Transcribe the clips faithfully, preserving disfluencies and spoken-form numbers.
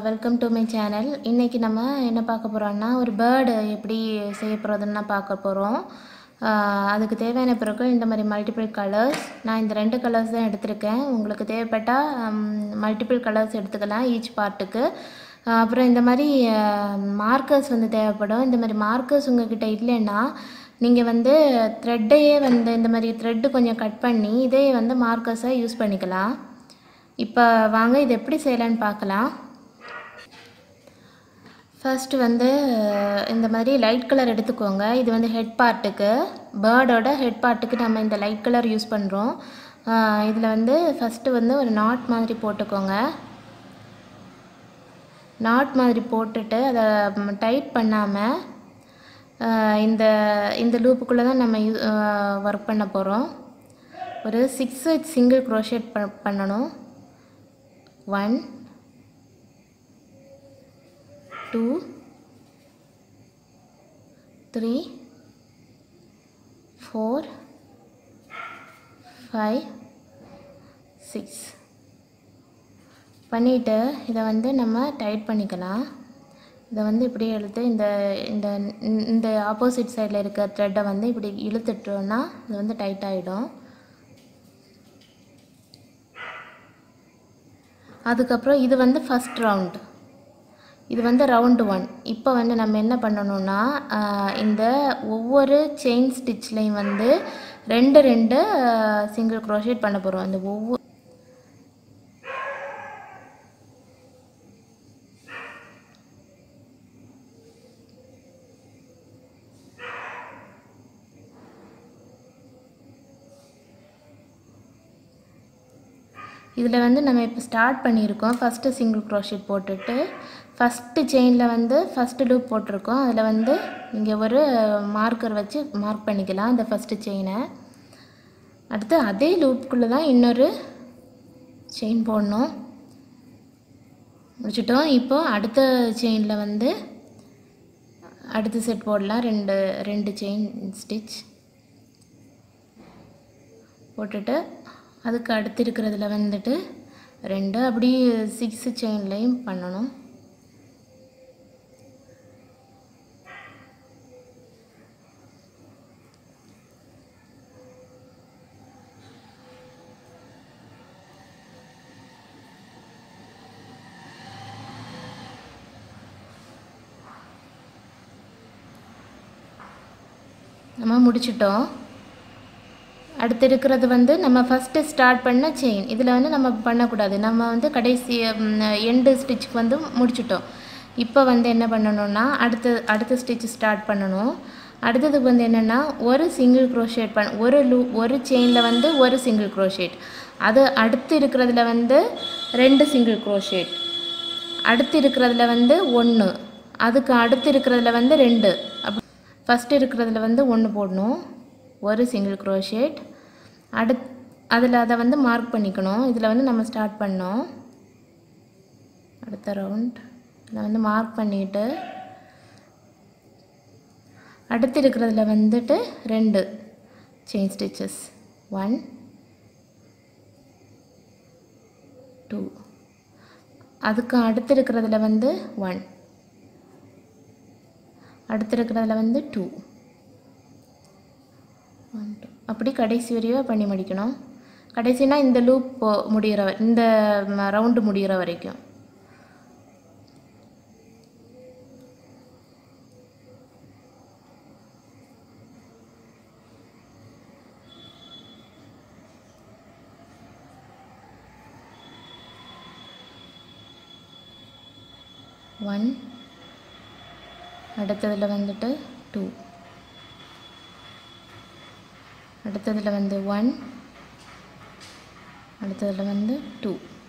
Welcome to my channel. இன்றைக்கி நம்ம என்ன பார்க்க போகிறோம்னா ஒரு பேர்டு எப்படி செய்ய போகிறதுன்னு தான் பார்க்க போகிறோம். அதுக்கு தேவையான பொருட்கள் இந்த மாதிரி மல்டிபிள் கலர்ஸ். நான் இந்த ரெண்டு கலர்ஸ் தான் எடுத்திருக்கேன். உங்களுக்கு தேவைப்பட்டால் மல்டிபிள் கலர்ஸ் எடுத்துக்கலாம் ஈச் பார்ட்டுக்கு. அப்புறம் இந்த மாதிரி மார்க்கர்ஸ் வந்து தேவைப்படும். இந்த மாதிரி மார்க்கர்ஸ் உங்கள்கிட்ட இல்லைன்னா நீங்கள் வந்து த்ரெட்டையே வந்து இந்த மாதிரி த்ரெட்டு கொஞ்சம் கட் பண்ணி இதே வந்து மார்க்கர்ஸாக யூஸ் பண்ணிக்கலாம். இப்போ வாங்க இது எப்படி செய்யலான்னு பார்க்கலாம். ஃபர்ஸ்ட் வந்து இந்த மாதிரி லைட் கலர் எடுத்துக்கோங்க. இது வந்து ஹெட் பார்ட்டுக்கு, பேர்டோட ஹெட் பார்ட்டுக்கு நம்ம இந்த லைட் கலர் யூஸ் பண்ணுறோம். இதில் வந்து ஃபஸ்ட்டு வந்து ஒரு நாட் மாதிரி போட்டுக்கோங்க. நாட் மாதிரி போட்டுட்டு அதை டைட் பண்ணாமல் இந்த இந்த லூப்புக்குள்ளே தான் நம்ம ஒர்க் பண்ண போகிறோம். ஒரு சிக்ஸ் சிங்கிள் க்ரோஷேட் ப பண்ணணும் one two three four five six பண்ணிவிட்டு இதை வந்து நம்ம டைட் பண்ணிக்கலாம். இதை வந்து இப்படி இழுத்து இந்த இந்த இந்த ஆப்போசிட் சைடில் இருக்க த்ரெட்டை வந்து இப்படி இழுத்துட்டோன்னா இது வந்து டைட் ஆகிடும். அதுக்கப்புறம் இது வந்து ஃபஸ்ட் ரவுண்டு, இது வந்து ரவுண்டு ஒன். இப்போ வந்து நம்ம என்ன பண்ணணும்னா இந்த ஒவ்வொரு செயின் ஸ்டிச்லேயும் வந்து ரெண்டு ரெண்டு சிங்கிள் க்ரோஷேட் பண்ண போகிறோம். இந்த ஒவ்வொரு இதில் வந்து நம்ம இப்போ ஸ்டார்ட் பண்ணியிருக்கோம். ஃபஸ்ட்டு சிங்கிள் க்ரோஷேட் போட்டுட்டு ஃபஸ்ட்டு செயினில் வந்து ஃபஸ்ட்டு லூப் போட்டிருக்கோம். அதில் வந்து இங்கே ஒரு மார்க்கர் வச்சு மார்க் பண்ணிக்கலாம் இந்த ஃபஸ்ட்டு செயினை. அடுத்து அதே லூப்புக்குள்ளே தான் இன்னொரு செயின் போடணும். முடிச்சிட்டோம். இப்போது அடுத்த செயினில் வந்து அடுத்த செட் போடலாம். ரெண்டு ரெண்டு செயின் ஸ்டிச் போட்டுட்டு அதுக்கு அடுத்து இருக்கிறதுல வந்துட்டு ரெண்டு அப்படி சிக்ஸு செயின்லையும் பண்ணணும். நம்ம முடிச்சிட்டோம். அடுத்து இருக்கிறது வந்து நம்ம ஃபஸ்ட்டு ஸ்டார்ட் பண்ண செயின். இதில் வந்து நம்ம பண்ணக்கூடாது. நம்ம வந்து கடைசி எண்டு ஸ்டிச்சுக்கு வந்து முடிச்சிட்டோம். இப்போ வந்து என்ன பண்ணணும்னா அடுத்து அடுத்த ஸ்டிச் ஸ்டார்ட் பண்ணணும். அடுத்ததுக்கு வந்து என்னென்னா ஒரு சிங்கிள் க்ரோஷேட் பண்ண ஒரு லூ ஒரு செயினில் வந்து ஒரு சிங்கிள் க்ரோஷேட், அது அடுத்து இருக்கிறதுல வந்து ரெண்டு சிங்கிள் க்ரோஷேட், அடுத்து இருக்கிறதுல வந்து ஒன்று, அதுக்கு அடுத்து இருக்கிறதுல வந்து ரெண்டு. அப் ஃபஸ்ட்டு இருக்கிறதுல வந்து ஒன்று போடணும், ஒரு சிங்கிள் க்ரோஷேட். அடுத் அதில் அதை வந்து மார்க் பண்ணிக்கணும். இதில் வந்து நம்ம ஸ்டார்ட் பண்ணோம். அடுத்த ரவுண்ட் இதில் வந்து மார்க் பண்ணிவிட்டு அடுத்து இருக்கிறதுல வந்துட்டு ரெண்டு செயின் ஸ்டிச்சஸ் ஒன் டூ, அதுக்கு அடுத்து இருக்கிறதுல வந்து ஒன், அடுத்து இருக்கிறதுல வந்து டூ, ஒன் டூ, அப்படி கடைசி வரையும் பண்ணி முடிக்கணும். கடைசினா இந்த லூப் முடிகிற இந்த ரவுண்டு முடிகிற வரைக்கும். ஒன், அடுத்ததில் வந்துட்டு டூ, அடுத்ததில் வந்து ஒன், அடுத்ததில் வந்து டூ.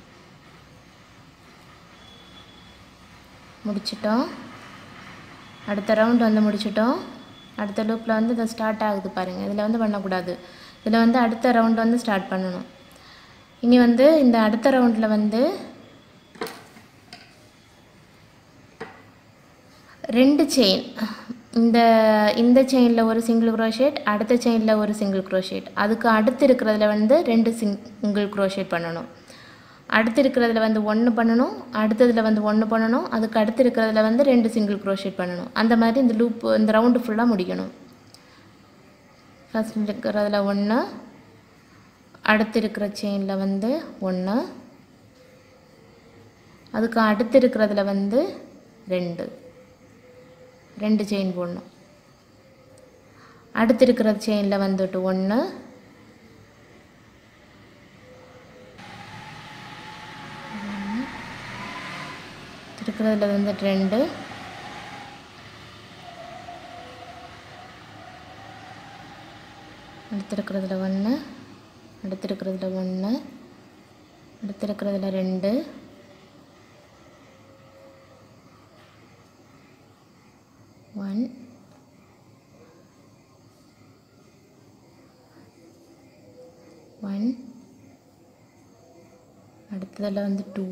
முடிச்சிட்டோம். அடுத்த ரவுண்ட் வந்து முடிச்சிட்டோம். அடுத்த லூப்பில் வந்து இதை ஸ்டார்ட் ஆகுது பாருங்கள். இதில் வந்து பண்ணக்கூடாது. இதில் வந்து அடுத்த ரவுண்ட் வந்து ஸ்டார்ட் பண்ணணும். இனி வந்து இந்த அடுத்த ரவுண்டில் வந்து ரெண்டு செயின், இந்த இந்த செயினில் ஒரு சிங்கிள் க்ரோஷேட், அடுத்த செயினில் ஒரு சிங்கிள் க்ரோஷேட், அதுக்கு அடுத்து இருக்கிறதுல வந்து ரெண்டு சிங்கிள் க்ரோஷேட் பண்ணணும். அடுத்து இருக்கிறதுல வந்து ஒன்று பண்ணணும், அடுத்ததில் வந்து ஒன்று பண்ணணும், அதுக்கு அடுத்து இருக்கிறதுல வந்து ரெண்டு சிங்கிள் க்ரோஷேட் பண்ணணும். அந்த மாதிரி இந்த லூப் இந்த ரவுண்டு ஃபுல்லாக முடிக்கணும். ஃபஸ்ட் இருக்கிறதுல ஒன்று, அடுத்து இருக்கிற செயினில் வந்து ஒன்று, அதுக்கு அடுத்து இருக்கிறதுல வந்து ரெண்டு ரெண்டு செயின் போடணும். அடுத்து இருக்கிற செயினில் வந்துட்டு ஒன்று, இருக்கிறதுல வந்து ரெண்டு, அடுத்து இருக்கிறதுல ஒன்று, அடுத்து இருக்கிறதுல ஒன்று, அடுத்து இருக்கிறதுல ரெண்டு, ஒன், ஒன், அடுத்ததில் வந்து டூ,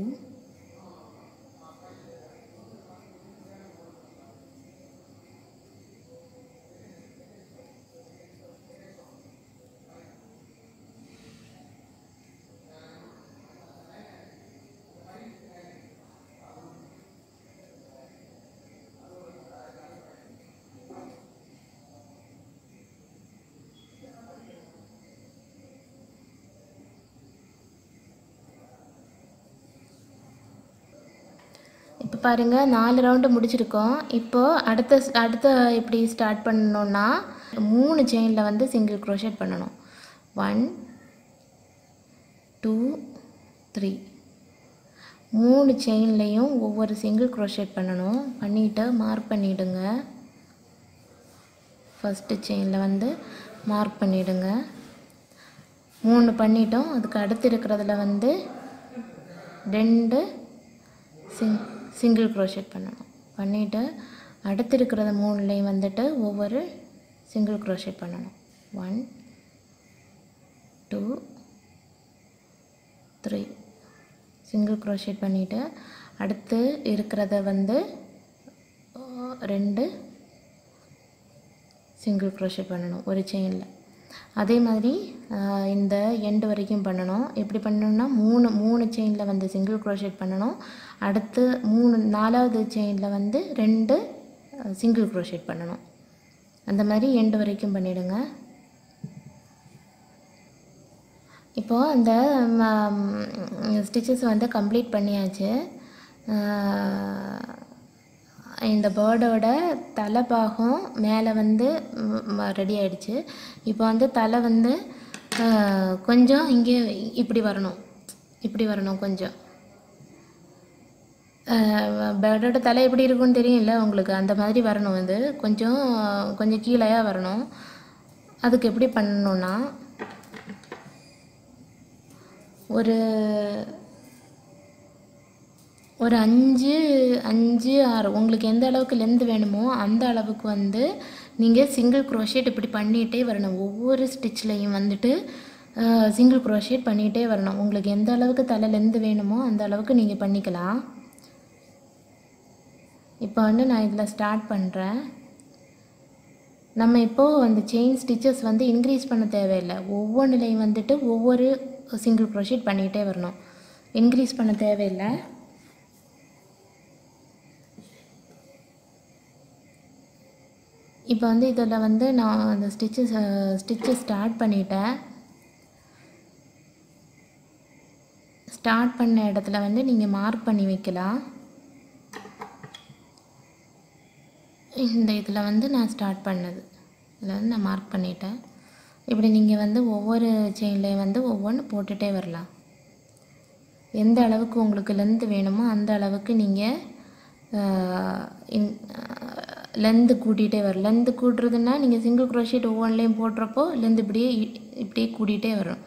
இப்போ பாருங்கள் நாலு ரவுண்டு முடிச்சிருக்கோம். இப்போது அடுத்த அடுத்த எப்படி ஸ்டார்ட் பண்ணணுன்னா மூணு செயினில் வந்து சிங்கிள் க்ரோஷேட் பண்ணணும். ஒன், டூ, த்ரீ, மூணு செயின்லேயும் ஒவ்வொரு சிங்கிள் க்ரோஷேட் பண்ணணும். பண்ணிவிட்டு மார்க் பண்ணிவிடுங்க. ஃபஸ்ட்டு செயினில் வந்து மார்க் பண்ணிவிடுங்க. மூணு பண்ணிட்டோம். அதுக்கு அடுத்து இருக்கிறதுல வந்து ரெண்டு சிங் சிங்கிள் க்ரோஷேட் பண்ணணும். பண்ணிவிட்டு அடுத்து இருக்கிறத மூணுலேயும் வந்துட்டு ஒவ்வொரு சிங்கிள் க்ரோஷேட் பண்ணணும். One, two, three single crochet பண்ணிவிட்டு அடுத்து இருக்கிறத வந்து ரெண்டு சிங்கிள் க்ரோஷேட் பண்ணணும் ஒரு செயினில். அதே மாதிரி இந்த எண்டு வரைக்கும் பண்ணணும். எப்படி பண்ணணும்னா மூணு மூணு செயினில் வந்து சிங்கிள் க்ரோஷேட் பண்ணணும். அடுத்து மூணு நாலாவது செயினில் வந்து ரெண்டு சிங்கிள் க்ரோஷேட் பண்ணணும். அந்த மாதிரி எண்டு வரைக்கும் பண்ணிவிடுங்க. இப்போது அந்த ஸ்டிச்சஸ் வந்து கம்ப்ளீட் பண்ணியாச்சு. இந்த பேர்டோட தலைப்பாகம் மேலே வந்து ரெடி ஆகிடுச்சு. இப்போ வந்து தலை வந்து கொஞ்சம் இங்கே இப்படி வரணும், இப்படி வரணும். கொஞ்சம் பேர்டோட தலை எப்படி இருக்குன்னு தெரியும்ல உங்களுக்கு, அந்த மாதிரி வரணும். இது கொஞ்சம் கொஞ்சம் கீழேயாக வரணும். அதுக்கு எப்படி பண்ணணுன்னா ஒரு ஒரு அஞ்சு அஞ்சு ஆறு உங்களுக்கு எந்த அளவுக்கு லென்த் வேணுமோ அந்த அளவுக்கு வந்து நீங்கள் சிங்கிள் க்ரோஷேட் இப்படி பண்ணிகிட்டே வரணும். ஒவ்வொரு ஸ்டிச்லேயும் வந்துட்டு சிங்கிள் க்ரோஷேட் பண்ணிகிட்டே வரணும். உங்களுக்கு எந்த அளவுக்கு தலை லென்த் வேணுமோ அந்த அளவுக்கு நீங்கள் பண்ணிக்கலாம். இப்போ வந்து நான் இதில் ஸ்டார்ட் பண்ணுறேன். நம்ம இப்போது அந்த செயின் ஸ்டிச்சஸ் வந்து இன்க்ரீஸ் பண்ண தேவையில்லை. ஒவ்வொன்றுலேயும் வந்துட்டு ஒவ்வொரு சிங்கிள் க்ரோஷேட் பண்ணிகிட்டே வரணும். இன்க்ரீஸ் பண்ண தேவையில்லை. இப்போ வந்து இதில் வந்து நான் அந்த ஸ்டிச்சஸ் ஸ்டிச்சஸ் ஸ்டார்ட் பண்ணிட்டேன். ஸ்டார்ட் பண்ண இடத்துல வந்து நீங்கள் மார்க் பண்ணி வைக்கலாம். இந்த இதில் வந்து நான் ஸ்டார்ட் பண்ணது இதில் வந்து நான் மார்க் பண்ணிட்டேன். இப்படி நீங்கள் வந்து ஒவ்வொரு செயின்லேயும் வந்து ஒவ்வொன்று போட்டுகிட்டே வரலாம். எந்த அளவுக்கு உங்களுக்கு லென்த்து வேணுமோ அந்த அளவுக்கு நீங்கள் லென்த்து கூட்டிகிட்டே வரும். லென்த்து கூட்டுறதுன்னா நீங்கள் சிங்கிள் க்ரோஷேட் ஒவ்வொன்றுலேயும் போடுறப்போ லென்த் இப்படியே இப்படியே கூட்டிகிட்டே வரும்.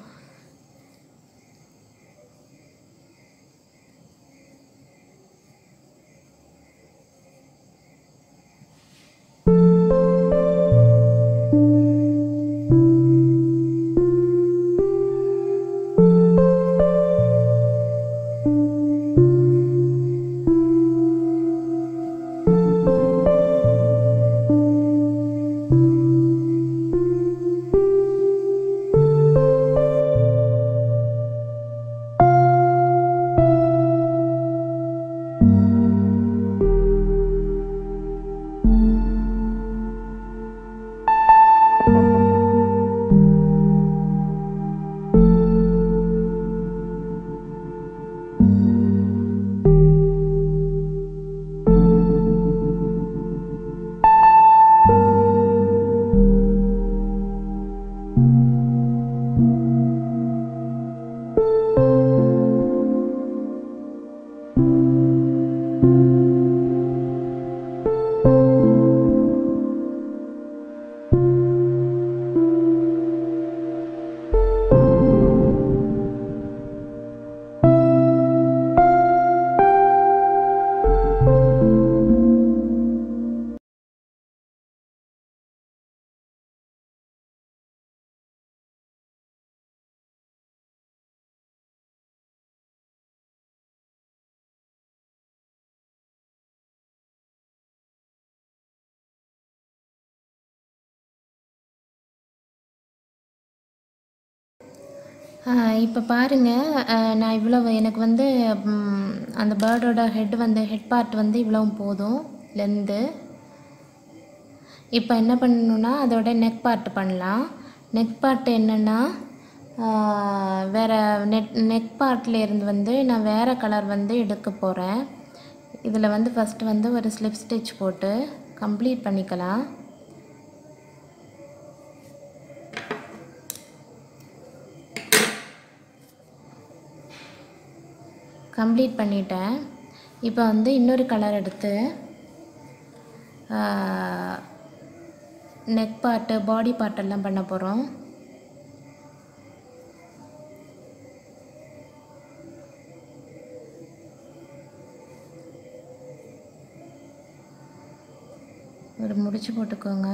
இப்போ பாருங்கள், நான் இவ்வளவு எனக்கு வந்து அந்த பேர்டோட ஹெட் வந்து ஹெட் பார்ட் வந்து இவ்வளவு போதும் லென்த்து. இப்போ என்ன பண்ணணுன்னா அதோட நெக் பார்ட் பண்ணலாம். நெக் பார்ட் என்னென்னா வேறு நெட் நெக் பார்ட்டில் இருந்து வந்து நான் வேறு கலர் வந்து எடுக்க போகிறேன். இதில் வந்து ஃபஸ்ட்டு வந்து ஒரு ஸ்லிப் ஸ்டிச் போட்டு கம்ப்ளீட் பண்ணிக்கலாம். கம்ப்ளீட் பண்ணிட்டேன். இப்போ வந்து இன்னொரு கலர் எடுத்து நெக் பார்ட்டு பாடி பார்ட்டெல்லாம் பண்ண போகிறோம். ஒரு முடிச்சு போட்டுக்கோங்க.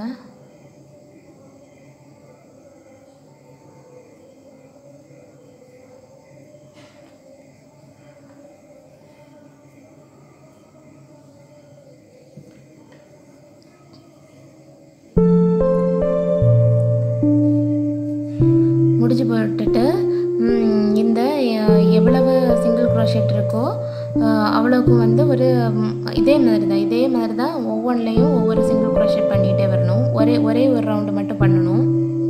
முடிச்சு போட்டுட்டு இந்த எவ்வளவு சிங்கிள் க்ரோஷெட் இருக்கோ அவ்வளோக்கு வந்து ஒரு இதே மாதிரி தான் இதே மாதிரி தான் ஒவ்வொன்றிலையும் ஒவ்வொரு சிங்கிள் க்ரோஷெட் பண்ணிகிட்டே வரணும். ஒரே ஒரே ஒரு ரவுண்டு மட்டும் பண்ணணும்.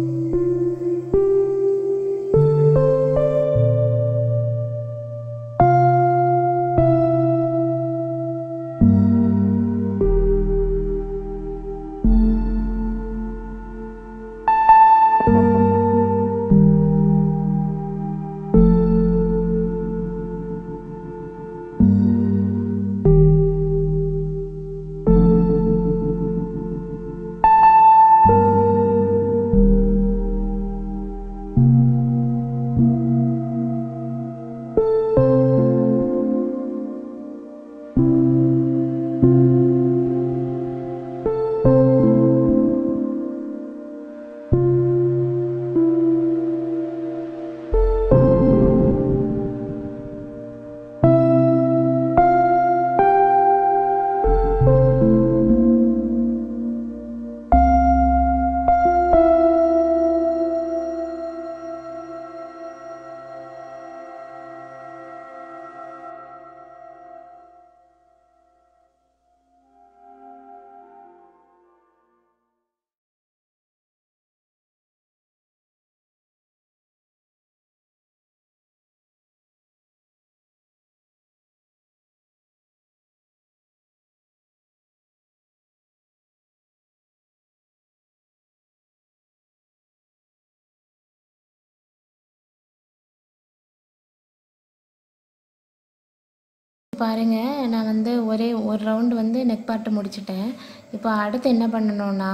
பாருங்கள், நான் வந்து ஒரே ஒரு ரவுண்டு வந்து நெக் பார்ட்டு முடிச்சிட்டேன். இப்போ அடுத்து என்ன பண்ணணுன்னா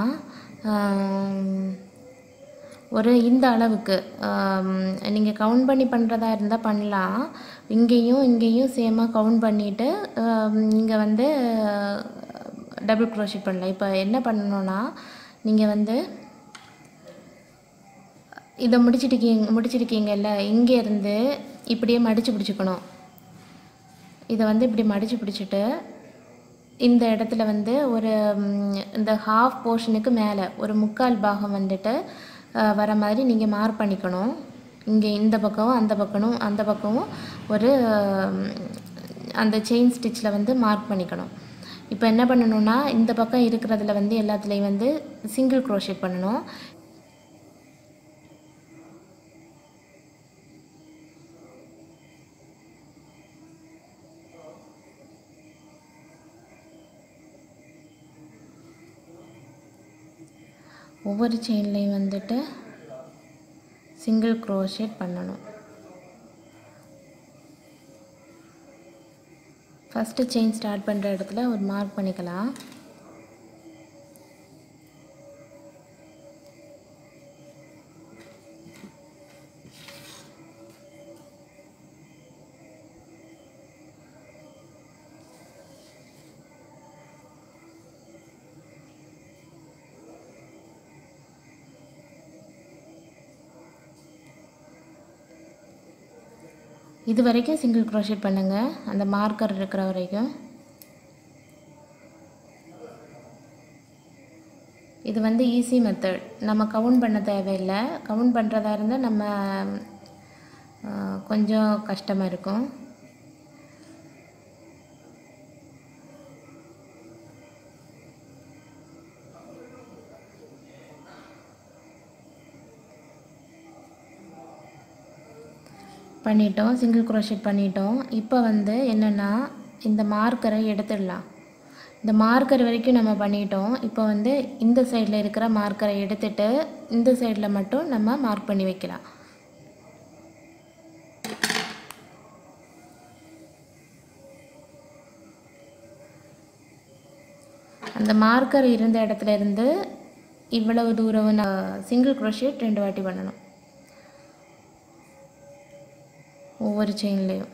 ஒரு இந்த அளவுக்கு நீங்கள் கவுண்ட் பண்ணி பண்ணுறதா இருந்தால் பண்ணலாம். இங்கேயும் இங்கேயும் சேமாக கவுண்ட் பண்ணிவிட்டு இங்கே வந்து டபுள் க்ரோஷெட் பண்ணலாம். இப்போ என்ன பண்ணணுன்னா நீங்கள் வந்து இதை முடிச்சிருக்கீங்க முடிச்சிருக்கீங்கல்ல இங்கேருந்து இப்படியே மடித்து பிடிச்சிக்கணும். இதை வந்து இப்படி மடித்து பிடிச்சிட்டு இந்த இடத்துல வந்து ஒரு இந்த ஹாஃப் போர்ஷனுக்கு மேலே ஒரு முக்கால் பாகம் வந்துட்டு வர மாதிரி நீங்கள் மார்க் பண்ணிக்கணும். இங்கே இந்த பக்கமும் அந்த பக்கமும் அந்த பக்கமும் ஒரு அந்த செயின் ஸ்டிச்சில் வந்து மார்க் பண்ணிக்கணும். இப்போ என்ன பண்ணணுன்னா இந்த பக்கம் இருக்கிறதுல வந்து எல்லாத்துலேயும் வந்து சிங்கிள் க்ரோஷெட் பண்ணணும். ஒவ்வொரு செயின்லேயும் வந்துட்டு சிங்கிள் க்ரோஷெட் பண்ணணும். ஃபஸ்ட்டு செயின் ஸ்டார்ட் பண்ணுற இடத்துல ஒரு மார்க் பண்ணிக்கலாம். இது வரைக்கும் சிங்கிள் க்ரோஷெட் பண்ணுங்கள், அந்த மார்க்கர் இருக்கிற வரைக்கும். இது வந்து ஈஸி மெத்தட். நம்ம கவுண்ட் பண்ண தேவையில்லை. கவுண்ட் பண்ணுறதா இருந்தால் நம்ம கொஞ்சம் கஷ்டமாக இருக்கும். பண்ணிட்டோம், சிங்கிள் க்ரோஷெட் பண்ணிட்டோம். இப்போ வந்து என்னென்னா இந்த மார்க்கரை எடுத்துடலாம். இந்த மார்க்கர் வரைக்கும் நம்ம பண்ணிட்டோம். இப்போ வந்து இந்த சைடில் இருக்கிற மார்க்கரை எடுத்துட்டு இந்த சைடில் மட்டும் நம்ம மார்க் பண்ணி வைக்கலாம். அந்த மார்க்கர் இருந்த இடத்துல இருந்து இவ்வளவு தூரம் சிங்கிள் க்ரோஷெட் ரெண்டு வாட்டி பண்ணணும் ஒவ்வொரு செயின்லேயும்.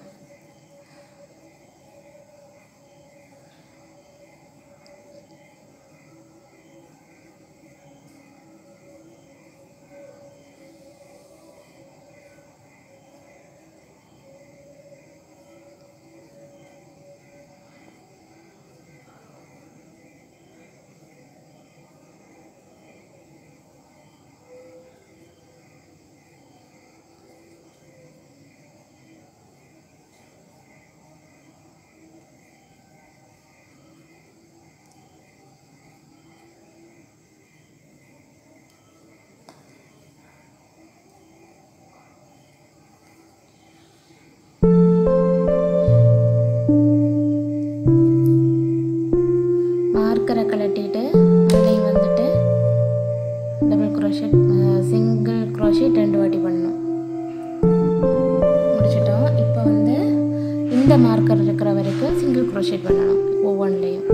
மார்க்கரை கலட்டிட்டு அதுலேயும் வந்துட்டு டபுள் க்ரோஷெட் சிங்கிள் க்ரோஷெட் ரெண்டு வாட்டி பண்ணணும். முடிச்சிட்டோம். இப்போ வந்து இந்த மார்க்கர் இருக்கிற வரைக்கும் சிங்கிள் க்ரோஷெட் பண்ணணும் ஒவ்வொன்றுலேயும்.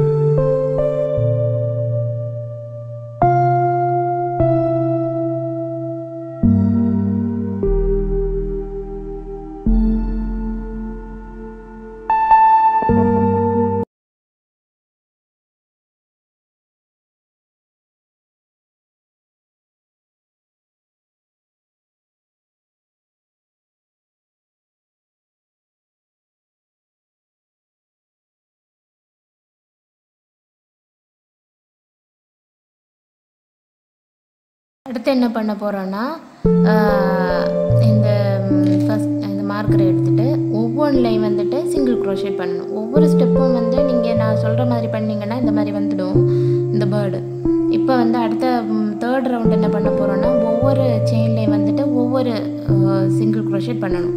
அடுத்து என்ன பண்ண போகிறோன்னா இந்த ஃபஸ்ட் இந்த மார்க்கரை எடுத்துகிட்டு ஒவ்வொன்றுலையும் வந்துட்டு சிங்கிள் க்ரோஷெட் பண்ணணும். ஒவ்வொரு ஸ்டெப்பும் வந்து நீங்கள் நான் சொல்கிற மாதிரி பண்ணிங்கன்னா இந்த மாதிரி வந்துடும் இந்த பேர்டு. இப்போ வந்து அடுத்த தேர்ட் ரவுண்ட் என்ன பண்ண போகிறோன்னா ஒவ்வொரு செயின்லேயும் வந்துட்டு ஒவ்வொரு சிங்கிள் க்ரோஷெட் பண்ணணும்.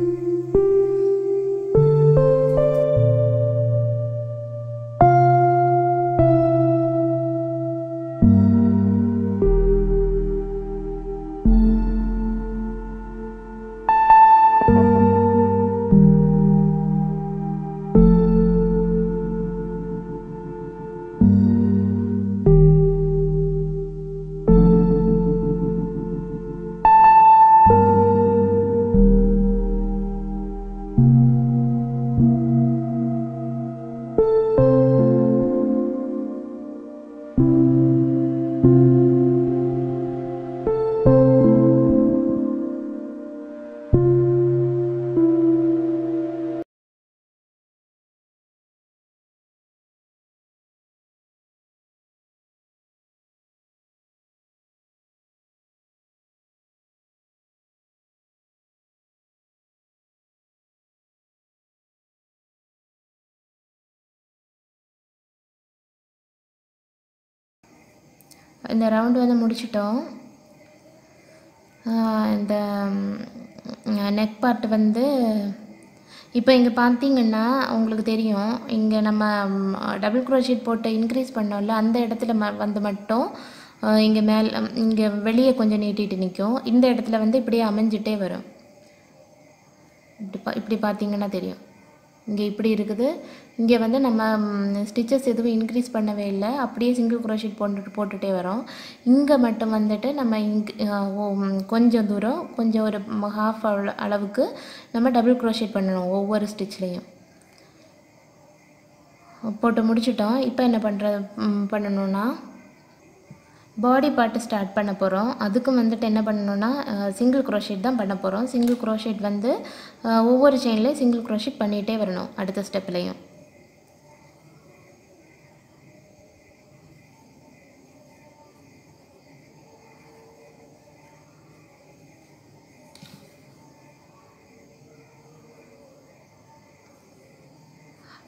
இந்த ரவுண்டு வந்து முடிச்சிட்டோம். இந்த நெக் பார்ட் வந்து இப்போ இங்கே பார்த்தீங்கன்னா உங்களுக்கு தெரியும், இங்கே நம்ம டபுள் க்ரோஷெட் போட்டு இன்க்ரீஸ் பண்ணோம்ல அந்த இடத்துல ம வந்து மட்டும் இங்கே மேல் இங்கே வெளியே கொஞ்சம் நீட்டிட்டு நிற்கும். இந்த இடத்துல வந்து இப்படியே அமைஞ்சிட்டே வரும். இப்படி பா இப்படி பார்த்தீங்கன்னா தெரியும், இங்கே இப்படி இருக்குது. இங்கே வந்து நம்ம ஸ்டிச்சஸ் எதுவும் இன்க்ரீஸ் பண்ணவே இல்லை, அப்படியே சிங்கிள் க்ரோஷெட் போட்டுட்டு போட்டுகிட்டே வரோம். இங்கே மட்டும் வந்துட்டு நம்ம இங்க் கொஞ்சம் தூரம் கொஞ்சம் ஒரு ஹாஃப் அளவுக்கு நம்ம டபுள் க்ரோஷெட் பண்ணணும் ஒவ்வொரு ஸ்டிச்லேயும். போட்டு முடிச்சிட்டோம். இப்போ என்ன பண்ணுற பண்ணணுன்னா பாடி பார்ட்டு ஸ்டார்ட் பண்ண போகிறோம். அதுக்கும் வந்துட்டு என்ன பண்ணணுன்னா சிங்கிள் க்ரோஷெட் தான் பண்ண போகிறோம். சிங்கிள் க்ரோஷெட் வந்து ஒவ்வொரு செயின்லேயும் சிங்கிள் க்ரோஷெட் பண்ணிகிட்டே வரணும் அடுத்த ஸ்டெப்லேயும்.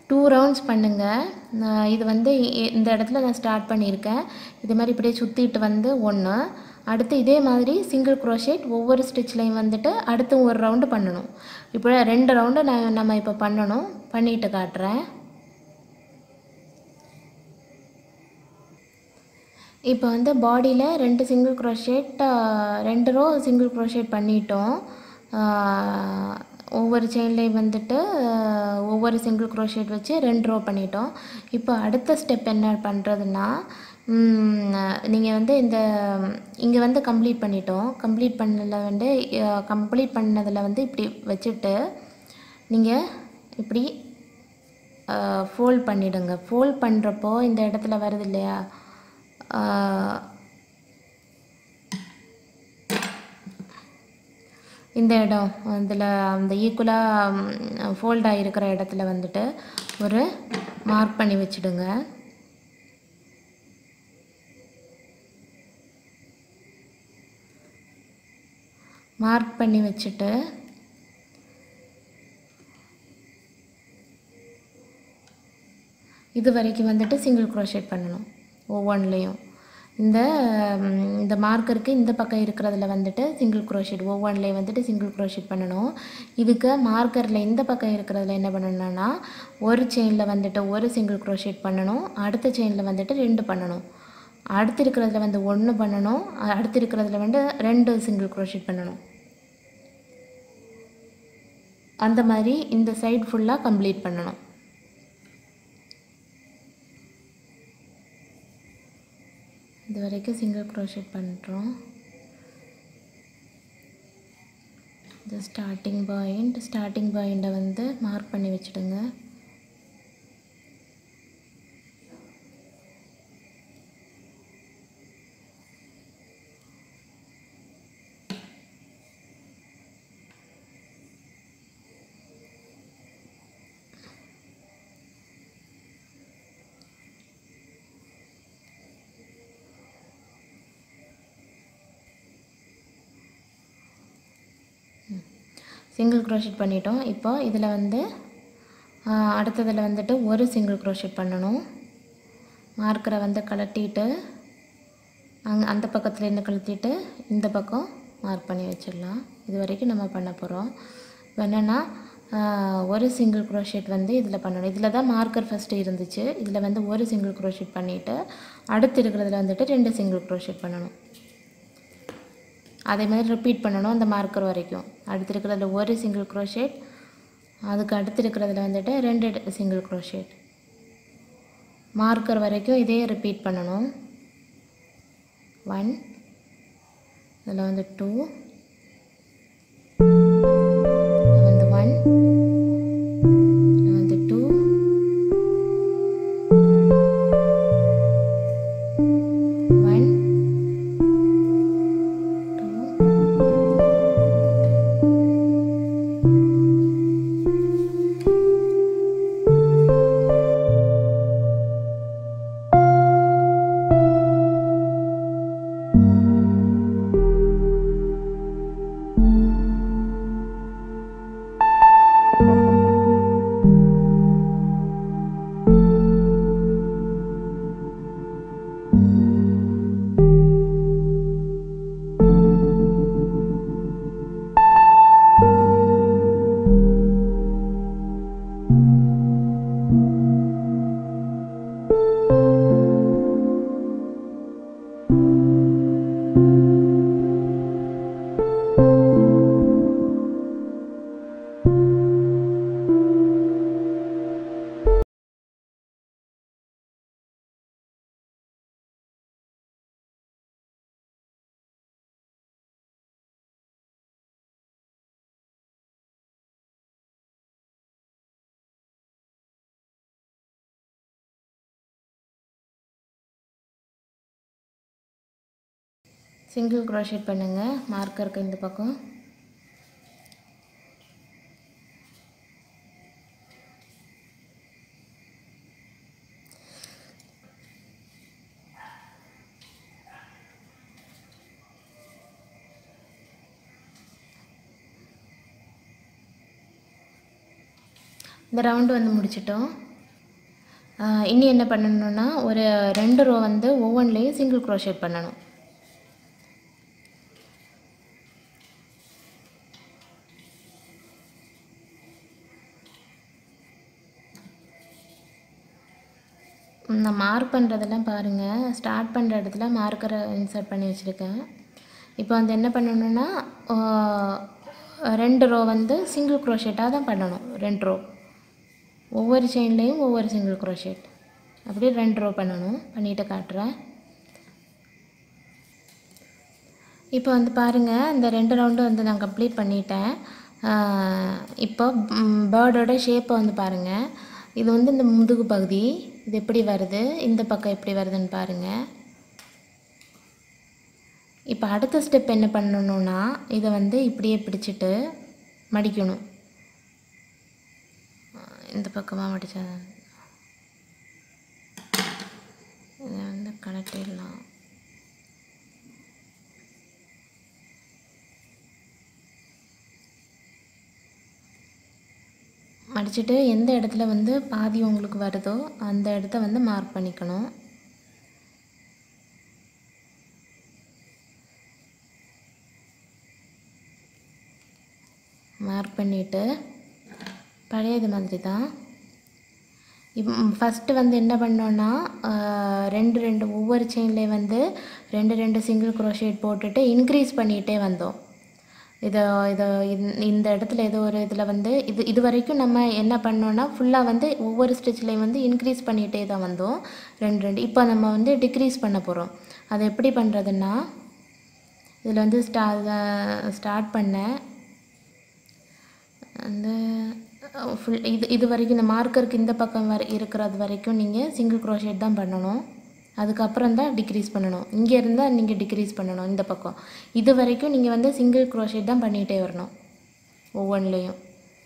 டூ ரவுண்ட்ஸ் பண்ணுங்கள். இது வந்து இந்த இடத்துல நான் ஸ்டார்ட் பண்ணியிருக்கேன். இது மாதிரி இப்படியே சுற்றிட்டு வந்து ஒன்று, அடுத்து இதே மாதிரி சிங்கிள் க்ரோஷேட் ஒவ்வொரு ஸ்டிச்லையும் வந்துட்டு அடுத்து ஒரு ரவுண்டு பண்ணணும். இப்போ ரெண்டு ரவுண்டு நான் நம்ம இப்போ பண்ணணும், பண்ணிட்டு காட்டுறேன். இப்போ வந்து பாடியில் ரெண்டு சிங்கிள் க்ரோஷேட், ரெண்டு ரோ சிங்கிள் க்ரோஷேட் பண்ணிட்டோம். ஒவ்வொரு செயின்லேயும் வந்துட்டு ஒவ்வொரு சிங்கிள் க்ரோஷேட் வச்சு ரெண்டு ரோ பண்ணிட்டோம். இப்போ அடுத்த ஸ்டெப் என்ன பண்ணுறதுன்னா, நீங்கள் வந்து இந்த இங்கே வந்து கம்ப்ளீட் பண்ணிட்டோம். கம்ப்ளீட் பண்ணதில் வந்து கம்ப்ளீட் பண்ணதில் வந்து இப்படி வச்சுட்டு நீங்கள் இப்படி ஃபோல்ட் பண்ணிவிடுங்க. ஃபோல்ட் பண்ணுறப்போ இந்த இடத்துல வருது இல்லையா, இந்த இடம் அதில் அந்த ஈக்குவலாக ஃபோல்டாக இருக்கிற இடத்துல வந்துட்டு ஒரு மார்க் பண்ணி வச்சுடுங்க. மார்க் பண்ணி வச்சுட்டு இது வரைக்கும் வந்துட்டு சிங்கிள் க்ரோஷேட் பண்ணணும் ஒவ்வொன்றுலேயும். இந்த இந்த மார்க்கருக்கு இந்த பக்கம் இருக்கிறதுல வந்துட்டு சிங்கிள் க்ரோஷேட் ஒவ்வொன்றுலேயும் வந்துட்டு சிங்கிள் க்ரோஷேட் பண்ணணும். இதுக்கு மார்க்கரில் இந்த பக்கம் இருக்கிறதுல என்ன பண்ணணும்னா, ஒரு செயினில் வந்துட்டு ஒரு சிங்கிள் க்ரோஷேட் பண்ணணும், அடுத்த செயினில் வந்துட்டு ரெண்டு பண்ணணும், அடுத்து இருக்கிறதுல வந்து ஒன்று பண்ணணும், அடுத்து இருக்கிறதுல வந்து ரெண்டு சிங்கிள் க்ரோஷேட் பண்ணணும். அந்த மாதிரி இந்த சைடு ஃபுல்லாக கம்ப்ளீட் பண்ணணும். இது வரைக்கும் சிங்கிள் க்ரோஷேட் பண்ணுறோம். இந்த ஸ்டார்டிங் பாயிண்ட் ஸ்டார்டிங் பாயிண்ட்டை வந்து மார்க் பண்ணி வச்சுடுங்க. சிங்கிள் க்ரோஷேட் பண்ணிட்டோம். இப்போ இதில் வந்து அடுத்ததில் வந்துட்டு ஒரு சிங்கிள் க்ரோஷேட் பண்ணணும். மார்க்கரை வந்து கழட்டிட்டு அங் அந்த பக்கத்துலேருந்து கழட்டிட்டு இந்த பக்கம் மார்க் பண்ணி வச்சிடலாம். இது வரைக்கும் நம்ம பண்ண போகிறோம். இப்போ என்னென்னா, ஒரு சிங்கிள் க்ரோஷேட் வந்து இதில் பண்ணணும். இதில் தான் மார்க்கர் ஃபஸ்ட்டு இருந்துச்சு. இதில் வந்து ஒரு சிங்கிள் க்ரோஷேட் பண்ணிவிட்டு அடுத்து இருக்கிறதுல வந்துட்டு ரெண்டு சிங்கிள் க்ரோஷேட் பண்ணணும். அதே மாதிரி ரிப்பீட் பண்ணணும் அந்த மார்க்கர் வரைக்கும். அடுத்து இருக்கிறதுல ஒரு சிங்கிள் க்ரோஷேட், அதுக்கு அடுத்து இருக்கிறதுல வந்துட்டு ரெண்டு சிங்கிள் க்ரோஷேட், மார்க்கர் வரைக்கும் இதே ரிப்பீட் பண்ணணும். ஒன், இதில் வந்து டூ, வந்து ஒன், வந்து டூ, ஒன், சிங்கிள் க்ரோஷேட் பண்ணுங்கள் மார்க்கருக்கு இந்த பக்கம். இந்த ரவுண்டு வந்து முடிச்சிட்டோம். இனி என்ன பண்ணணும்னா ஒரு ரெண்டு ரோ வந்து ஒவ்வொன்றிலையும் சிங்கிள் க்ரோஷேட் பண்ணணும். நான் மார்க் பண்ணுறதெல்லாம் பாருங்கள், ஸ்டார்ட் பண்ணுற இடத்துல மார்க்கரை இன்சர்ட் பண்ணி வச்சுருக்கேன். இப்போ வந்து என்ன பண்ணணுன்னா ரெண்டு ரோ வந்து சிங்கிள் க்ரோஷேட்டாக தான் பண்ணணும். ரெண்டு ரோ ஒவ்வொரு செயின்லேயும் ஒவ்வொரு சிங்கிள் க்ரோஷேட் அப்படியே ரெண்டு ரோ பண்ணணும். பண்ணிவிட்டு காட்டுறேன். இப்போ வந்து பாருங்கள், இந்த ரெண்டு ரவுண்டு வந்து நான் கம்ப்ளீட் பண்ணிட்டேன். இப்போ பேர்டோட ஷேப்பை வந்து பாருங்கள். இது வந்து இந்த முதுகு பகுதி, இது எப்படி வருது, இந்த பக்கம் எப்படி வருதுன்னு பாருங்கள். இப்போ அடுத்த ஸ்டெப் என்ன பண்ணணுன்னா இதை வந்து இப்படியே பிடிச்சிட்டு மடிக்கணும். இந்த பக்கமாக மடித்தா இதை வந்து கலட்டிடலாம். மடிச்சுட்டு எந்த இடத்துல வந்து பாதி உங்களுக்கு வருதோ அந்த இடத்த வந்து மார்க் பண்ணிக்கணும். மார்க் பண்ணிவிட்டு பழையது மாதிரி தான் இப்போ ஃபஸ்ட்டு வந்து என்ன பண்ணோன்னா ரெண்டு ரெண்டு ஒவ்வொரு செயின்லேயே வந்து ரெண்டு ரெண்டு சிங்கிள் க்ரோஷேட் போட்டுட்டு இன்க்ரீஸ் பண்ணிகிட்டே வந்தோம். இதை இதை இந்த இடத்துல ஏதோ ஒரு இதில் வந்து இது இது வரைக்கும் நம்ம என்ன பண்ணோன்னா ஃபுல்லாக வந்து ஒவ்வொரு ஸ்டிச்லேயும் வந்து இன்க்ரீஸ் பண்ணிகிட்டே தான் வந்தோம் ரெண்டு ரெண்டு. இப்போ நம்ம வந்து டிக்ரீஸ் பண்ண போகிறோம். அதை எப்படி பண்ணுறதுன்னா இதில் வந்து ஸ்டா ஸ்டார்ட் பண்ண அந்த ஃபுல் இது இது வரைக்கும் இந்த மார்க்கருக்கு இந்த பக்கம் வரை இருக்கிறது வரைக்கும் நீங்கள் சிங்கிள் க்ரோஷேட் தான் பண்ணணும். அதுக்கப்புறம் தான் டிக்ரீஸ் பண்ணணும். இங்கே இருந்தால் நீங்கள் டிக்ரீஸ் பண்ணணும். இந்த பக்கம் இது வரைக்கும் நீங்கள் வந்து சிங்கிள் க்ரோஷேட் தான் பண்ணிகிட்டே வரணும் ஒவ்வொன்றிலையும்.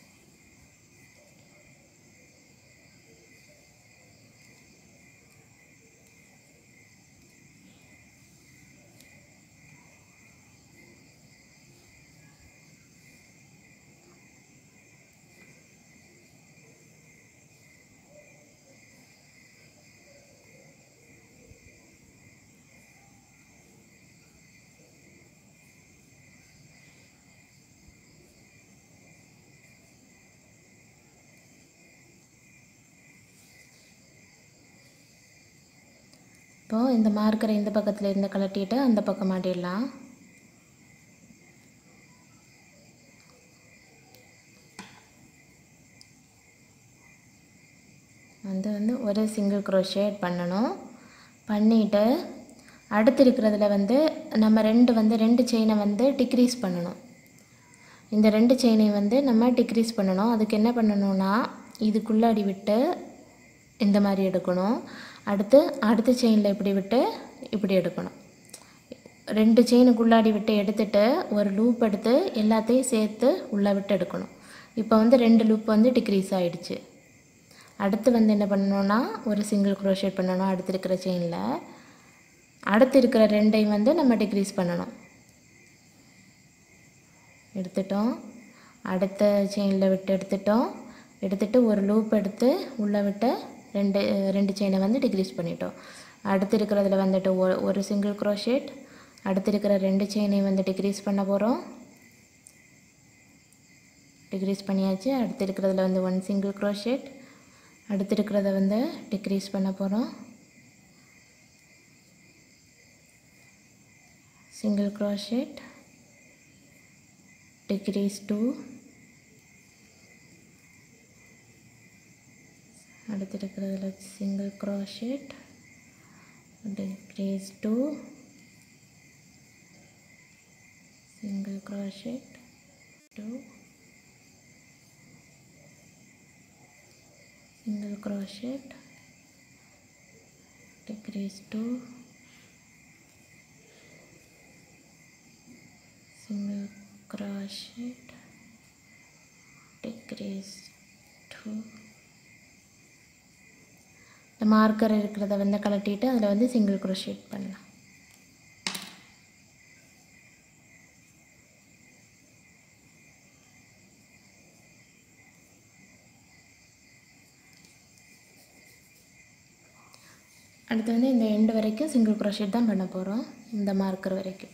இப்போது இந்த மார்க்கரை இந்த பக்கத்தில் இருந்து கலட்டிட்டு அந்த பக்கம் மாட்டிடலாம். வந்து வந்து ஒரு சிங்கிள் க்ரோஷேட் பண்ணணும். பண்ணிவிட்டு அடுத்து இருக்கிறதுல வந்து நம்ம ரெண்டு வந்து ரெண்டு செயினை வந்து டிக்ரீஸ் பண்ணணும். இந்த ரெண்டு செயினை வந்து நம்ம டிக்ரீஸ் பண்ணணும். அதுக்கு என்ன பண்ணணும்னா இதுக்குள்ளாடி விட்டு இந்த மாதிரி எடுக்கணும். அடுத்து அடுத்த செயினில் இப்படி விட்டு இப்படி எடுக்கணும். ரெண்டு செயினுக்குள்ளாடி விட்டு எடுத்துகிட்டு ஒரு லூப் எடுத்து எல்லாத்தையும் சேர்த்து உள்ளே விட்டு எடுக்கணும். இப்போ வந்து ரெண்டு லூப் வந்து டிக்ரீஸ் ஆகிடுச்சு. அடுத்து வந்து என்ன பண்ணணும்னா ஒரு சிங்கிள் க்ரோஷேட் பண்ணணும். அடுத்து இருக்கிற செயினில் அடுத்து இருக்கிற ரெண்டையும் வந்து நம்ம டிக்ரீஸ் பண்ணணும். எடுத்துட்டோம். அடுத்த செயினில் விட்டு எடுத்துட்டோம். எடுத்துகிட்டு ஒரு லூப் எடுத்து உள்ளே விட்டு ரெண்டு ரெண்டு செயினை வந்து டிக்ரீஸ் பண்ணிட்டோம். அடுத்து இருக்கிறதுல வந்துட்டு ஒரு சிங்கிள் க்ரோஷேட். அடுத்து இருக்கிற ரெண்டு செயினையும் வந்து டிக்ரீஸ் பண்ண போகிறோம். டிக்ரீஸ் பண்ணியாச்சு. அடுத்து இருக்கிறதுல வந்து ஒன் சிங்கிள் க்ரோஷேட். அடுத்து இருக்கிறத வந்து டிக்ரீஸ் பண்ண போகிறோம். Single crochet, decrease two. அடுத்து இருக்கிறதுல single crochet, decrease two, single crochet two, single crochet, decrease two, single crochet, decrease two. இந்த மார்க்கர் இருக்கிறத வந்து கலட்டிட்டு அதில் வந்து சிங்கிள் crochet பண்ணலாம். அடுத்து வந்து இந்த எண்டு வரைக்கும் சிங்கிள் crochet தான் பண்ண போகிறோம், இந்த மார்க்கர் வரைக்கும்.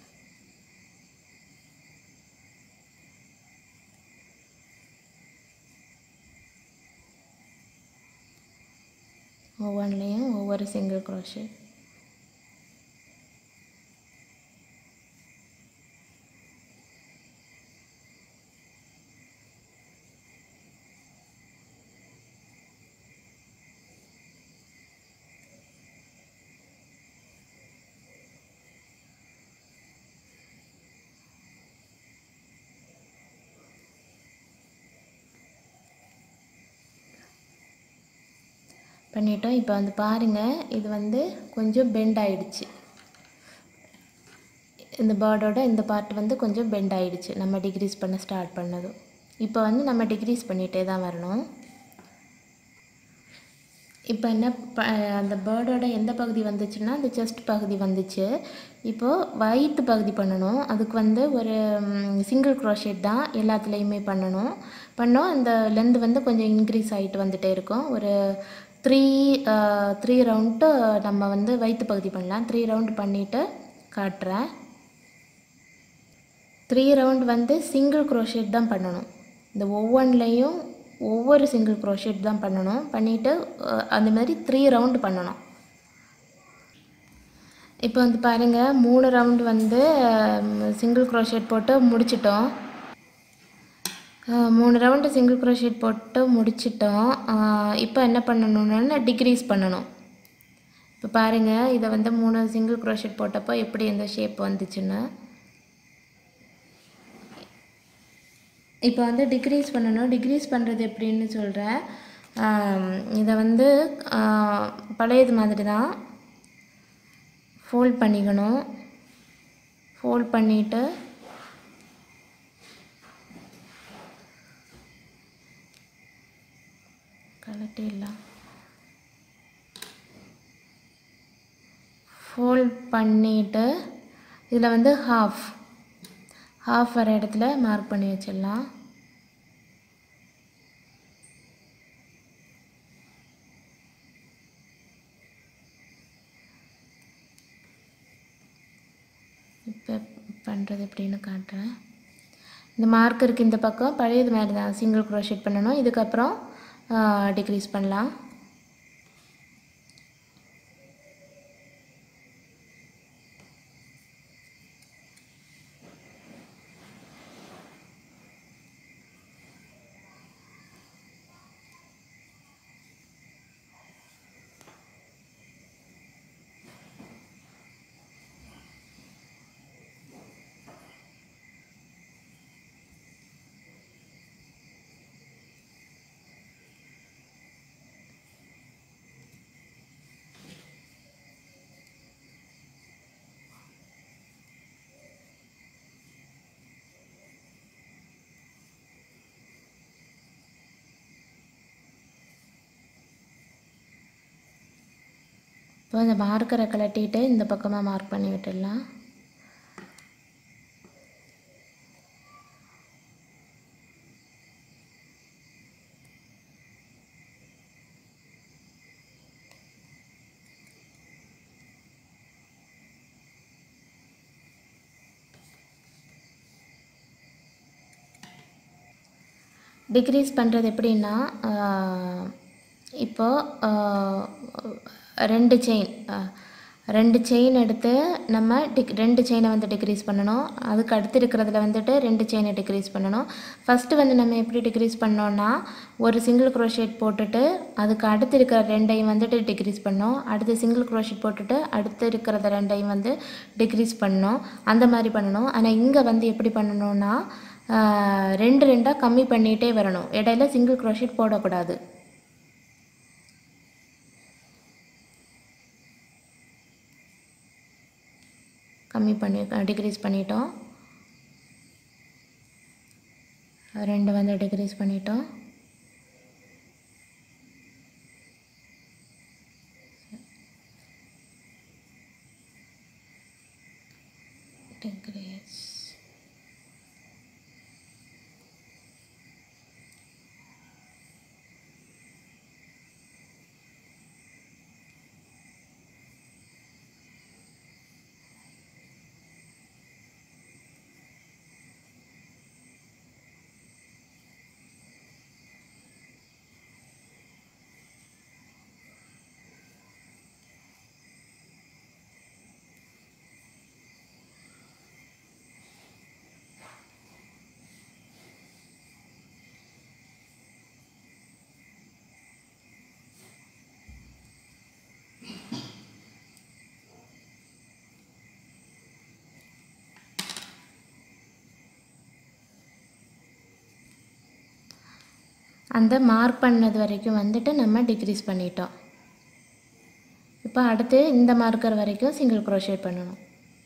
ஒவ்வொன்றிலையும் ஒவ்வொரு சிங்கிள் crochet. பண்ணிட்டோம். இப்போ வந்து பாருங்கள், இது வந்து கொஞ்சம் பெண்ட் ஆகிடுச்சு. இந்த பேர்டோட இந்த பார்ட் வந்து கொஞ்சம் பெண்ட் ஆகிடுச்சு நம்ம டிக்ரீஸ் பண்ண ஸ்டார்ட் பண்ணதும். இப்போ வந்து நம்ம டிக்ரீஸ் பண்ணிகிட்டே தான் வரணும். இப்போ என்ன ப அந்த பேர்டோட எந்த பகுதி வந்துச்சுன்னா அந்த செஸ்ட் பகுதி வந்துச்சு. இப்போது வயிற்று பகுதி பண்ணணும். அதுக்கு வந்து ஒரு சிங்கிள் crochet தான் எல்லாத்துலேயுமே பண்ணணும். பண்ணோம் அந்த லென்த் வந்து கொஞ்சம் இன்க்ரீஸ் ஆகிட்டு வந்துகிட்டே இருக்கும். ஒரு த்ரீ த்ரீ ரவுண்டு நம்ம வந்து வயிற்று பகுதி பண்ணலாம். த்ரீ ரவுண்டு பண்ணிவிட்டு காட்டுறேன். த்ரீ ரவுண்ட் வந்து சிங்கிள் crochet தான் பண்ணணும். இந்த ஒவ்வொன்றிலையும் ஒவ்வொரு சிங்கிள் crochet தான் பண்ணணும். பண்ணிவிட்டு அந்த மாதிரி த்ரீ ரவுண்டு பண்ணணும். இப்போ வந்து பாருங்கள், மூணு ரவுண்டு வந்து சிங்கிள் crochet போட்டு முடிச்சிட்டோம். மூணு ரவுண்டு சிங்கிள் crochet போட்டு முடிச்சிட்டோம். இப்போ என்ன பண்ணணும்னா டிக்ரீஸ் பண்ணணும். இப்போ பாருங்கள், இதை வந்து மூணு சிங்கிள் crochet போட்டப்போ எப்படி இந்த ஷேப் வந்துச்சுன்னு. இப்போ வந்து டிக்ரீஸ் பண்ணணும். டிக்ரீஸ் பண்ணுறது எப்படின்னு சொல்கிறேன். இதை வந்து பழையது மாதிரி தான் ஃபோல்ட் பண்ணிக்கணும். ஃபோல்ட் பண்ணிவிட்டு கலட்டிடலாம். ஃபோல்ட் பண்ணிவிட்டு இதில் வந்து ஹாஃப் ஹாஃப் வர இடத்துல மார்க் பண்ணி வச்சிடலாம். இப்போ பண்ணுறது எப்படின்னு காட்டுறேன். இந்த மார்க்கருக்கு இந்த பக்கம் பழையது மாதிரி தான் சிங்கிள் crochet பண்ணணும். இதுக்கப்புறம் டிக்ரீஸ் பண்ணலாம். இப்போ இந்த மார்க்கரை கலட்டிட்டு இந்த பக்கமாக மார்க் பண்ணி விட்டுடலாம். டிக்ரீஸ் பண்ணுறது எப்படின்னா, இப்போது ரெண்டு செயின் ரெண்டு செயின் எடுத்து நம்ம டிக் ரெண்டு செயினை வந்து டிக்ரீஸ் பண்ணணும். அதுக்கு அடுத்து இருக்கிறதுல வந்துட்டு ரெண்டு செயினை டிக்ரீஸ் பண்ணணும். ஃபஸ்ட்டு வந்து நம்ம எப்படி டிக்ரீஸ் பண்ணோன்னா, ஒரு சிங்கிள் crochet போட்டுட்டு அதுக்கு அடுத்து இருக்கிற ரெண்டையும் வந்துட்டு டிக்ரீஸ் பண்ணோம். அடுத்து சிங்கிள் crochet போட்டுட்டு அடுத்து இருக்கிறத ரெண்டையும் வந்து டிக்ரீஸ் பண்ணோம். அந்த மாதிரி பண்ணணும். ஆனால் இங்கே வந்து எப்படி பண்ணணும்னா, ரெண்டு ரெண்டாக கம்மி பண்ணிகிட்டே வரணும். இடையில சிங்கிள் crochet போடக்கூடாது. கம்மி பண்ணி டிக்ரீஸ் பண்ணிட்டோம். ரெண்டு வந்து டிக்ரீஸ் பண்ணிட்டோம். டிக்ரீஸ் அந்த மார்க் பண்ணது வரைக்கும் வந்துட்டு நம்ம டிக்ரீஸ் பண்ணிட்டோம். இப்போ அடுத்து இந்த மார்க்கர் வரைக்கும் சிங்கிள் க்ரோஷேட் பண்ணணும்.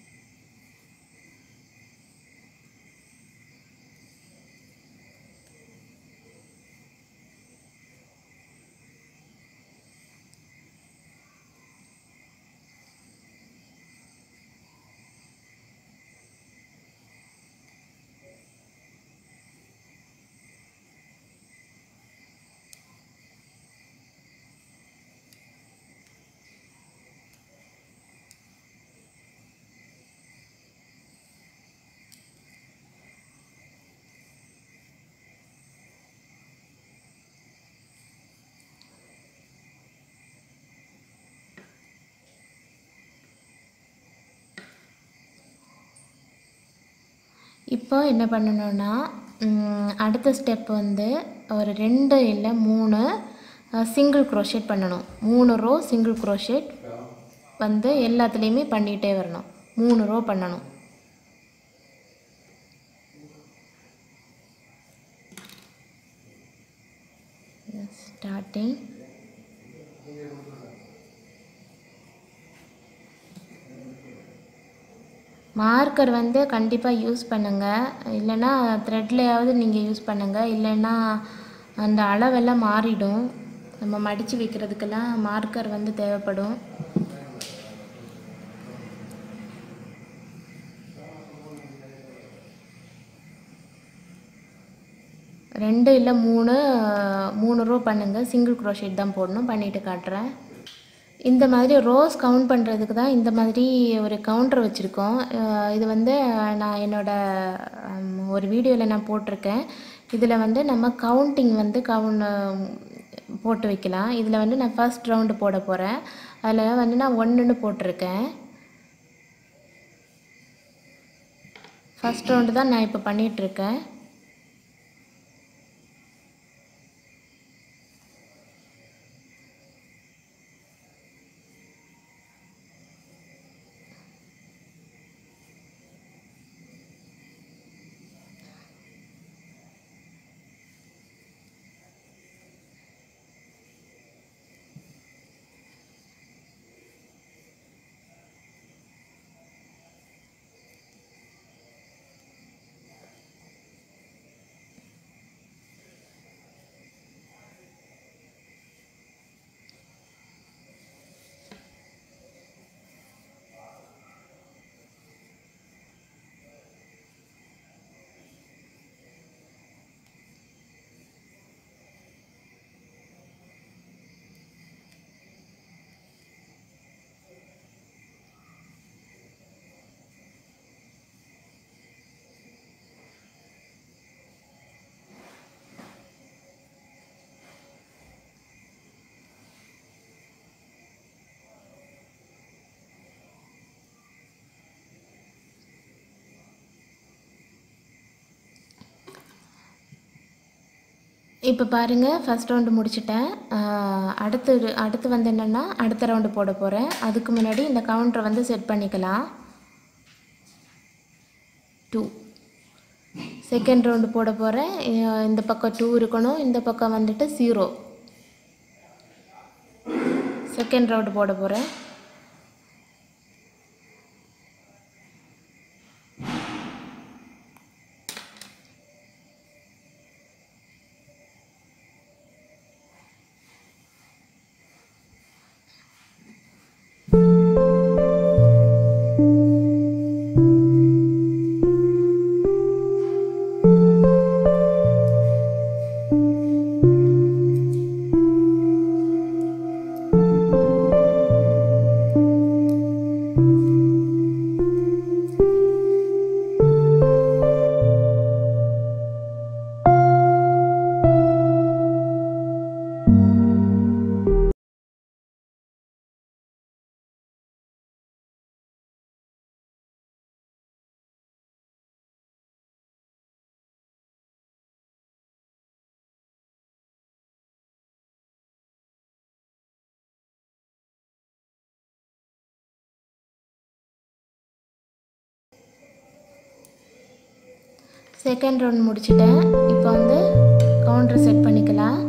இப்போ என்ன பண்ணணும்னா அடுத்த ஸ்டெப் வந்து ஒரு ரெண்டு இல்லை மூணு சிங்கிள் க்ரோஷேட் பண்ணணும். மூணு ரோ சிங்கிள் க்ரோஷேட் வந்து எல்லாத்துலேயுமே பண்ணிகிட்டே வரணும். மூணு ரோ பண்ணணும். ஸ்டார்டிங் மார்க்கர் வந்து கண்டிப்பாக யூஸ் பண்ணுங்கள். இல்லைன்னா த்ரெட்லையாவது நீங்கள் யூஸ் பண்ணுங்கள். இல்லைன்னா அந்த அளவெல்லாம் மாறிடும். நம்ம மடித்து வைக்கிறதுக்கெல்லாம் மார்க்கர் வந்து தேவைப்படும். ரெண்டு இல்லை மூணு மூணு ரோ பண்ணுங்கள். சிங்கிள் க்ரோஷேட் தான் போடணும். பண்ணிவிட்டு காட்டுறேன். இந்த மாதிரி ரோஸ் கவுண்ட் பண்ணுறதுக்கு தான் இந்த மாதிரி ஒரு கவுண்டர் வச்சுருக்கோம். இது வந்து நான் என்னோடய ஒரு வீடியோவில் நான் போட்டிருக்கேன். இதில் வந்து நம்ம கவுண்டிங் வந்து கவுன் போட்டு வைக்கலாம். இதில் வந்து நான் ஃபர்ஸ்ட் ரவுண்டு போட போகிறேன். அதில் வந்து நான் ஒன்றுன்னு போட்டிருக்கேன். ஃபர்ஸ்ட் ரவுண்டு தான் நான் இப்போ பண்ணிகிட்ருக்கேன். இப்போ பாருங்கள், ஃபஸ்ட் ரவுண்டு முடிச்சிட்டேன். அடுத்து அடுத்து வந்து என்னென்னா அடுத்த ரவுண்டு போட போகிறேன். அதுக்கு முன்னாடி இந்த கவுண்டரை வந்து செட் பண்ணிக்கலாம். டூ செகண்ட் ரவுண்டு போட போகிறேன். இந்த பக்கம் டூ இருக்கணும், இந்த பக்கம் வந்துட்டு ஜீரோ. செகண்ட் ரவுண்டு போட போகிறேன். செகண்ட் ரவுண்ட் முடிச்சிட்டேன். இப்போ வந்து கவுண்டர் செட் பண்ணிக்கலாம்.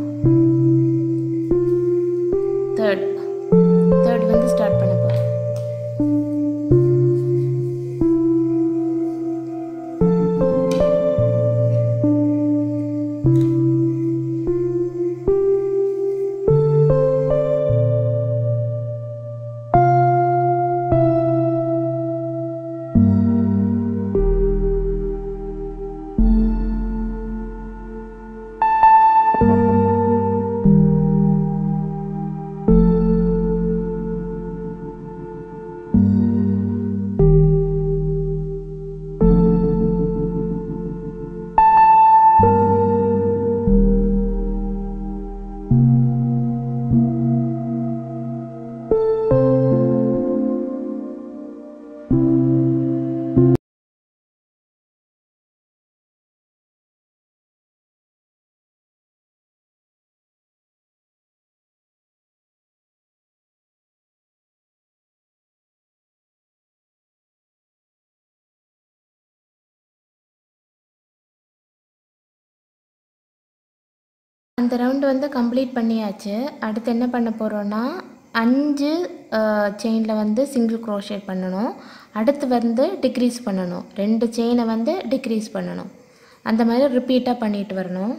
அந்த ரவுண்டு வந்து கம்ப்ளீட் பண்ணியாச்சு. அடுத்து என்ன பண்ண போகிறோன்னா, அஞ்சு செயினில் வந்து சிங்கிள் க்ரோஷேட் பண்ணணும். அடுத்து வந்து டிக்ரீஸ் பண்ணணும். ரெண்டு செயினை வந்து டிக்ரீஸ் பண்ணணும். அந்த மாதிரி ரிப்பீட்டாக பண்ணிட்டு வரணும்.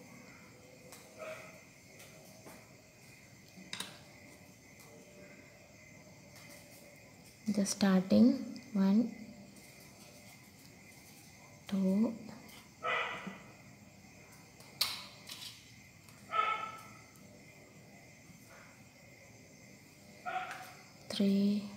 இந்த starting one two three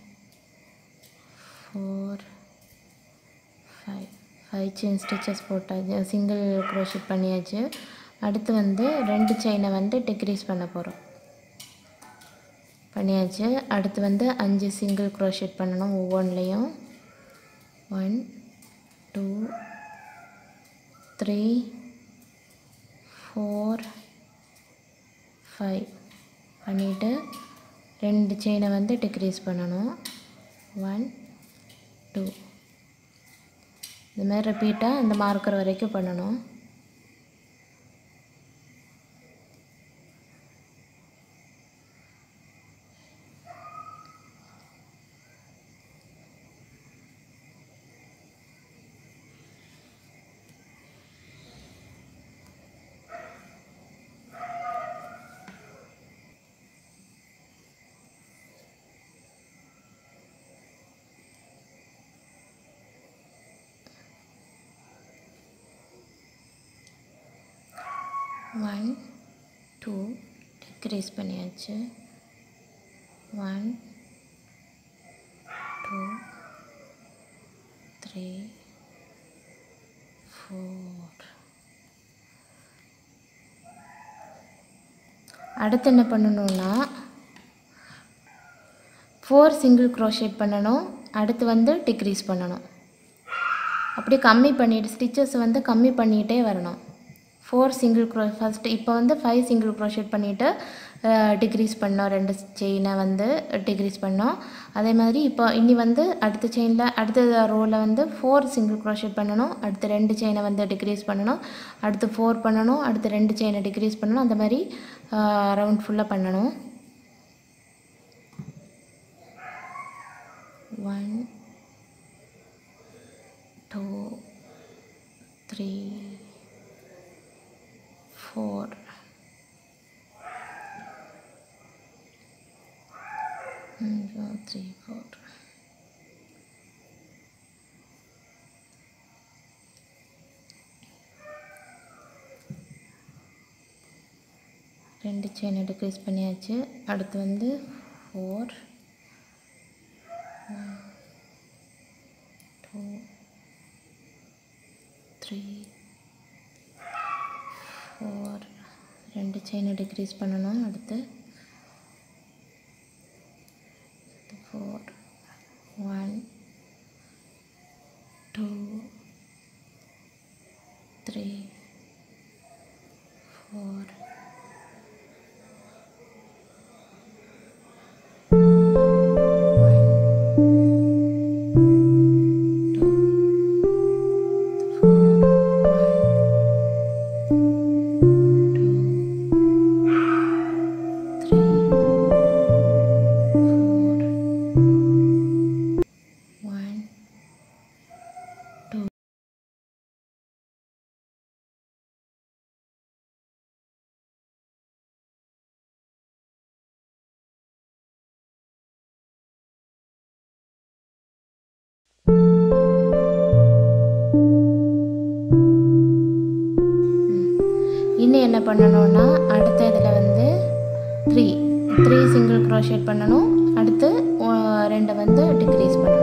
four five five chain stitches போட்டாச்சு, சிங்கிள் க்ரோஷேட் பண்ணியாச்சு. அடுத்து வந்து ரெண்டு செயினை வந்து டிக்ரீஸ் பண்ண போகிறோம். பண்ணியாச்சு. அடுத்து வந்து அஞ்சு சிங்கிள் க்ரோஷேட் பண்ணணும் ஒவ்வொன்றுலேயும். One two three four five பண்ணிவிட்டு ரெண்டு செயினை வந்து டிக்ரீஸ் பண்ணணும். ஒன் டூ இந்த மாதிரி ரிப்பீட்டாக இந்த மார்க்கர் வரைக்கும் பண்ணணும். ஒன் டூ டிக்ரீஸ் பண்ணியாச்சு. One two three four. அடுத்து என்ன பண்ணணும்னா, ஃபோர் சிங்கிள் க்ரோஷேட் பண்ணணும். அடுத்து வந்து டிக்ரீஸ் பண்ணணும். அப்படி கம்மி பண்ணிட்டு ஸ்டிச்சஸ் வந்து கம்மி பண்ணிகிட்டே வரணும். ஃபோர் சிங்கிள் க்ரோ ஃபஸ்ட்டு இப்போ வந்து ஃபைவ் சிங்கிள் க்ரோஷேட் பண்ணிவிட்டு டிக்ரீஸ் பண்ணோம். ரெண்டு செயினை வந்து டிக்ரீஸ் பண்ணோம். அதே மாதிரி இப்போ இனி வந்து அடுத்த செயினில் அடுத்த ரோவில் வந்து ஃபோர் சிங்கிள் க்ரோஷேட் பண்ணணும். அடுத்து ரெண்டு செயினை வந்து டிக்ரீஸ் பண்ணணும். அடுத்து ஃபோர் பண்ணணும். அடுத்து ரெண்டு செயினை டிக்ரீஸ் பண்ணணும். அந்த மாதிரி ரவுண்ட் ஃபுல்லாக பண்ணணும். One two three four three four ரெண்டு செயினை டிக்ரீஸ் பண்ணியாச்சு. அடுத்து வந்து ஃபோர் டூ த்ரீ ஃபோர் ரெண்டு செயினை டிக்ரீஸ் பண்ணணும். அடுத்து four one two three four இன்னும் என்ன பண்ணணும்னா அடுத்த இதில் வந்து த்ரீ த்ரீ சிங்கிள் க்ரோஷேட் பண்ணணும். அடுத்து ரெண்டை வந்து டிக்ரீஸ் பண்ணணும்.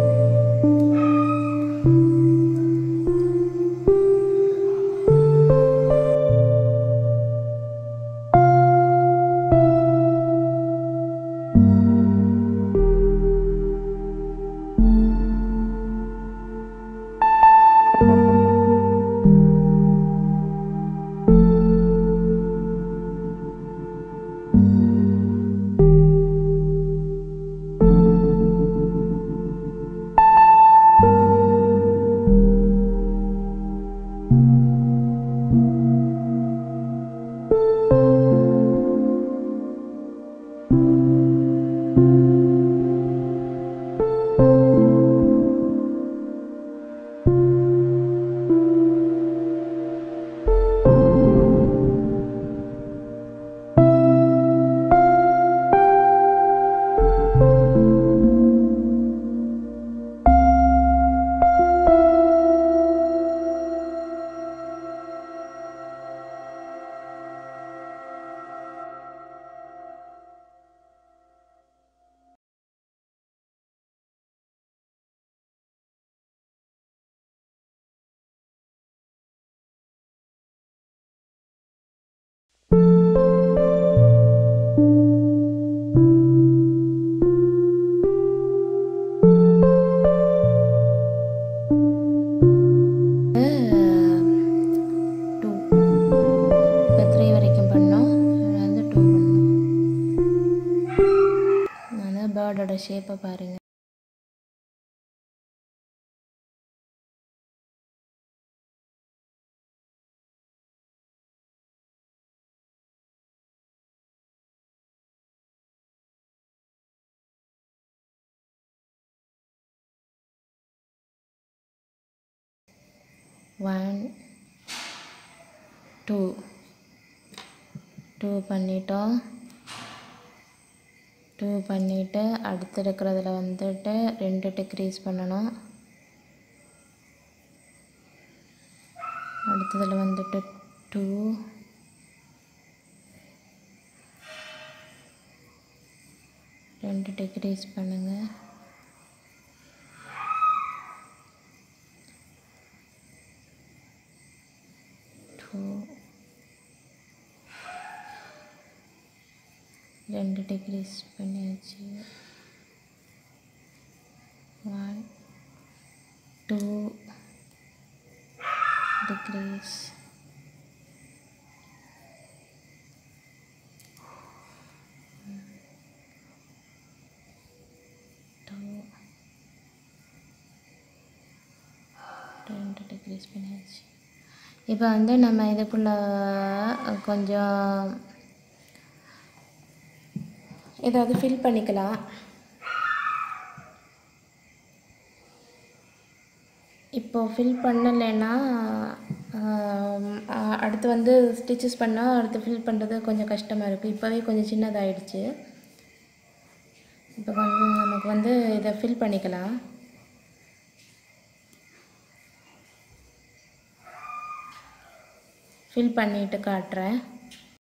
பேர்டோட ஷேப்பை பாருங்கள். ஒன் டூ டூ பண்ணிட்டோம். டூ பண்ணிவிட்டு அடுத்து இருக்கிறதுல வந்துட்டு ரெண்டு டிக்ரீஸ் பண்ணணும். அடுத்ததில் வந்துட்டு டூ ரெண்டு டிக்ரீஸ் பண்ணுங்கள். டூ ரெண்டு டிக்ரீஸ் பண்ணியாச்சு. ஒன் டூ டிக்ரீஸ் டூ ரெண்டு டிக்ரீஸ் பண்ணியாச்சு. இப்போ வந்து நம்ம இதுக்குள்ள கொஞ்சம் ஏதாவது ஃபில் பண்ணிக்கலாம். இப்போது ஃபில் பண்ணலைன்னா அடுத்து வந்து ஸ்டிச்சஸ் பண்ணால் அடுத்து ஃபில் பண்ணுறது கொஞ்சம் கஷ்டமாக இருக்குது. இப்போவே கொஞ்சம் சின்னதாகிடுச்சு. இப்போ வந்து நமக்கு வந்து இதை ஃபில் பண்ணிக்கலாம். ஃபில் பண்ணிவிட்டு காட்டுறேன்.